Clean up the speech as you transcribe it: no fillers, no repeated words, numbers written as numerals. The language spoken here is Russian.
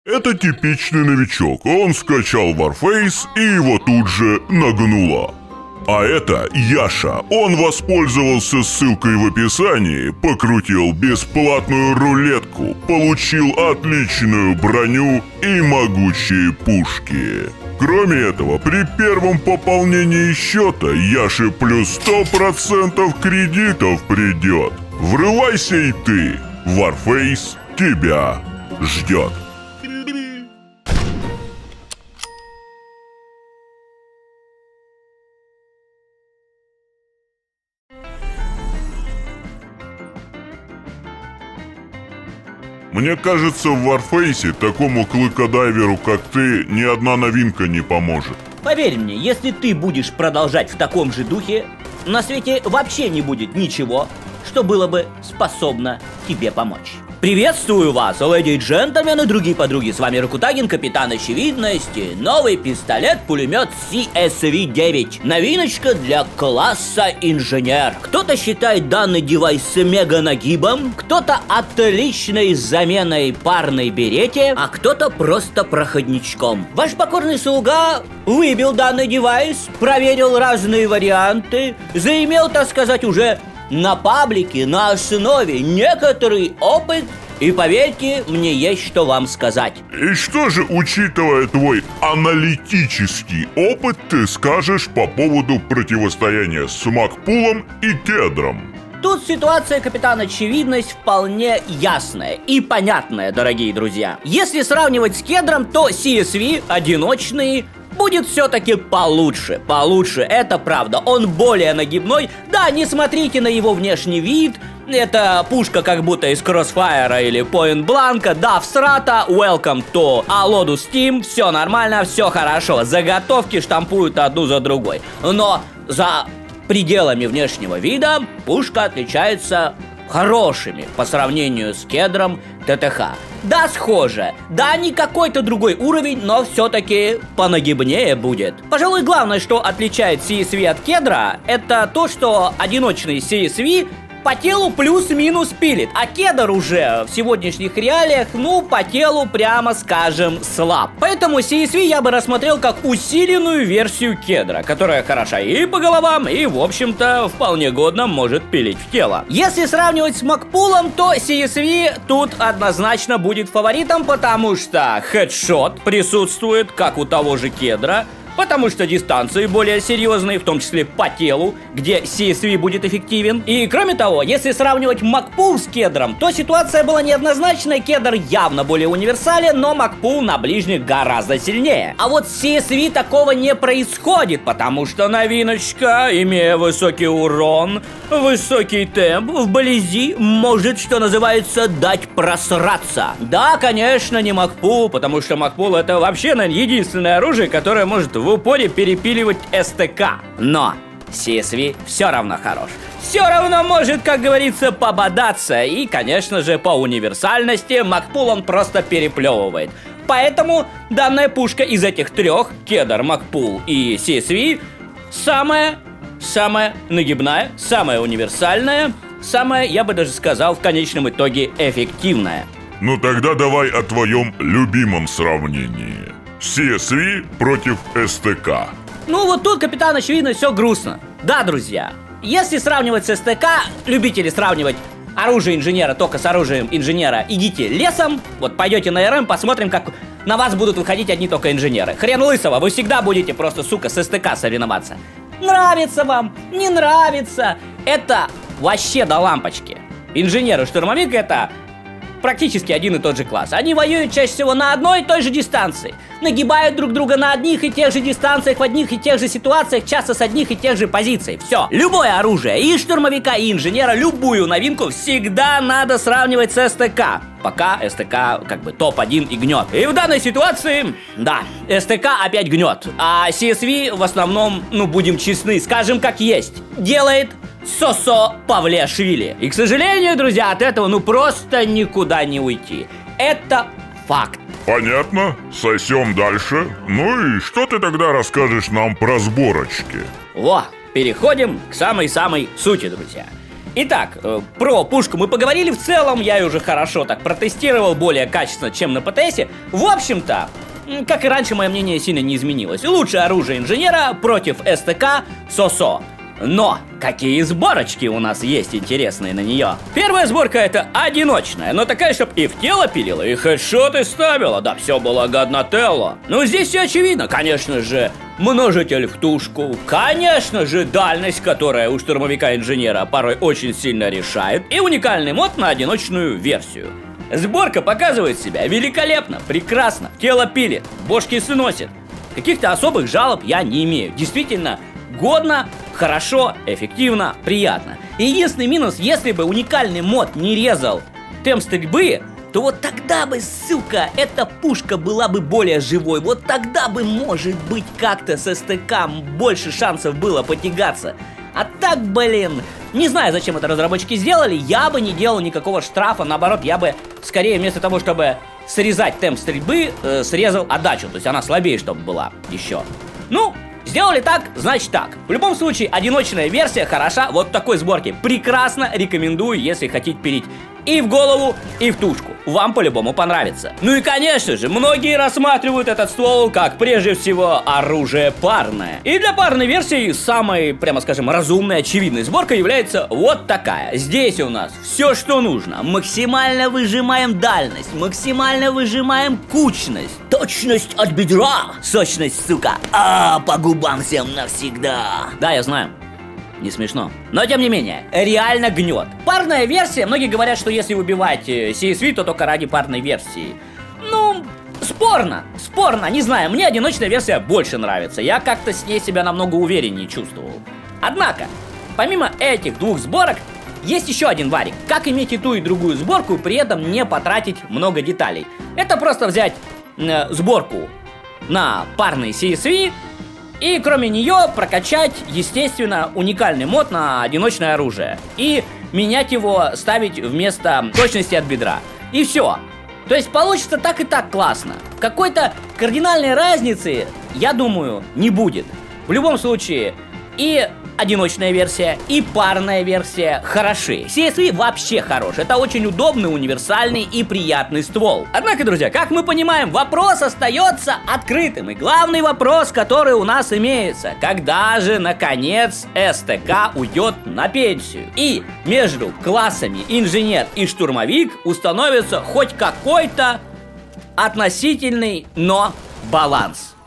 Это типичный новичок. Он скачал Warface и его тут же нагнуло. А это Яша. Он воспользовался ссылкой в описании, покрутил бесплатную рулетку, получил отличную броню и могучие пушки. Кроме этого, при первом пополнении счета Яше плюс 100% кредитов придет. Врывайся и ты. Warface тебя ждет. Мне кажется, в Warface такому клыкодайверу, как ты, ни одна новинка не поможет. Поверь мне, если ты будешь продолжать в таком же духе, на свете вообще не будет ничего, что было бы способно тебе помочь. Приветствую вас, леди и джентльмены, другие подруги. С вами Ракутагин, капитан очевидности. Новый пистолет-пулемет CSV-9. Новиночка для класса инженер. Кто-то считает данный девайс мега-нагибом, кто-то отличной заменой парной берете, а кто-то просто проходничком. Ваш покорный слуга выбил данный девайс, проверил разные варианты, заимел, так сказать, уже на паблике, на основе некоторый опыт, и поверьте, мне есть что вам сказать. И что же, учитывая твой аналитический опыт, ты скажешь по поводу противостояния с Макпулом и Кедром? Тут ситуация, капитан Очевидность, вполне ясная и понятная, дорогие друзья. Если сравнивать с Кедром, то CSV одиночный будет все-таки получше, это правда. Он более нагибной. Да, не смотрите на его внешний вид. Это пушка как будто из Crossfire или Point Blank. Да, всрата, welcome to Алоду Steam. Все нормально, все хорошо. Заготовки штампуют одну за другой. Но за пределами внешнего вида пушка отличается хорошими по сравнению с Кедром ТТХ. Да, схоже. Да, не какой-то другой уровень, но все-таки понагибнее будет. Пожалуй, главное, что отличает CSV от Кедра, это то, что одиночный CSV по телу плюс-минус пилит, а Кедр уже в сегодняшних реалиях, ну, по телу, прямо скажем, слаб. Поэтому CSV я бы рассмотрел как усиленную версию Кедра, которая хороша и по головам, и, в общем-то, вполне годно может пилить в тело. Если сравнивать с Макпулом, то CSV тут однозначно будет фаворитом, потому что хедшот присутствует, как у того же Кедра, потому что дистанции более серьезные, в том числе по телу, где CSV будет эффективен. И кроме того, если сравнивать Макпул с Кедром, то ситуация была неоднозначная. Кедр явно более универсален, но Макпул на ближних гораздо сильнее. А вот с CSV такого не происходит, потому что новиночка, имея высокий урон, высокий темп, вблизи может, что называется, дать просраться. Да, конечно, не Макпул, потому что Макпул это вообще, наверное, единственное оружие, которое может в упоре перепиливать СТК. Но CSV все равно хорош. Все равно может, как говорится, пободаться. И, конечно же, по универсальности Макпул он просто переплевывает. Поэтому данная пушка из этих трех, Кедр, Макпул и CSV, самая нагибная, самая универсальная, самая, я бы даже сказал, в конечном итоге эффективная. Ну тогда давай о твоем любимом сравнении. CSV против СТК. Ну вот тут, капитан, очевидно, все грустно. Да, друзья, если сравнивать с СТК, любители сравнивать оружие инженера только с оружием инженера, идите лесом, вот пойдете на РМ, посмотрим, как на вас будут выходить одни только инженеры. Хрен лысого, вы всегда будете просто, сука, с СТК соревноваться. Нравится вам, не нравится, это вообще до лампочки. Инженер и штурмовик это практически один и тот же класс. Они воюют чаще всего на одной и той же дистанции. Нагибают друг друга на одних и тех же дистанциях, в одних и тех же ситуациях, часто с одних и тех же позиций. Все. Любое оружие, и штурмовика, и инженера, любую новинку всегда надо сравнивать с СТК. Пока СТК как бы топ-1 и гнет. И в данной ситуации, да, СТК опять гнет. А CSV в основном, ну будем честны, скажем как есть, делает Сосо Павлиашвили. И, к сожалению, друзья, от этого ну просто никуда не уйти. Это факт. Понятно, сосем дальше. Ну и что ты тогда расскажешь нам про сборочки? Переходим к самой-самой сути, друзья. Итак, про пушку мы поговорили в целом, я ее уже хорошо так протестировал, более качественно, чем на ПТСе. В общем-то, как и раньше, мое мнение сильно не изменилось. Лучшее оружие инженера против СТК СОСО. Но какие сборочки у нас есть интересные на нее? Первая сборка это одиночная, но такая, чтоб и в тело пилила, и хедшоты ставила, да все было годнотелло. Ну здесь все очевидно, конечно же, множитель в тушку, конечно же дальность, которая у штурмовика-инженера порой очень сильно решает, и уникальный мод на одиночную версию. Сборка показывает себя великолепно, прекрасно, тело пилит, бошки сносит. Каких-то особых жалоб я не имею, действительно годно, хорошо, эффективно, приятно. И единственный минус, если бы уникальный мод не резал темп стрельбы, то вот тогда бы, сука, эта пушка была бы более живой. Вот тогда бы, может быть, как-то с СТК больше шансов было потягаться. А так, блин, не знаю, зачем это разработчики сделали. Я бы не делал никакого штрафа. Наоборот, я бы скорее вместо того, чтобы срезать темп стрельбы, срезал отдачу. То есть она слабее, чтобы была еще. Ну, сделали так, значит так. В любом случае, одиночная версия хороша. Вот в такой сборке прекрасно рекомендую, если хотите пилить и в голову, и в тушку. Вам по-любому понравится. Ну и конечно же, многие рассматривают этот ствол как прежде всего оружие парное. И для парной версии самой, прямо скажем, разумной, очевидной сборкой является вот такая. Здесь у нас все, что нужно. Максимально выжимаем дальность, максимально выжимаем кучность, точность от бедра, сочность, сука, по губам всем навсегда. Да, я знаю. Не смешно. Но тем не менее, реально гнет. Парная версия, многие говорят, что если убивать CSV, то только ради парной версии. Ну, спорно, не знаю, мне одиночная версия больше нравится. Я как-то с ней себя намного увереннее чувствовал. Однако, помимо этих двух сборок, есть еще один варик. Как иметь и ту, и другую сборку, при этом не потратить много деталей. Это просто взять сборку на парный CSV, и кроме нее прокачать, естественно, уникальный мод на одиночное оружие. И менять его, ставить вместо точности от бедра. И все. То есть получится так и так классно. Какой-то кардинальной разницы, я думаю, не будет. В любом случае, и одиночная версия, и парная версия хороши. CSV вообще хорош. Это очень удобный, универсальный и приятный ствол. Однако, друзья, как мы понимаем, вопрос остается открытым. И главный вопрос, который у нас имеется: когда же, наконец, СТК уйдет на пенсию? И между классами инженер и штурмовик установится хоть какой-то относительный, но баланс.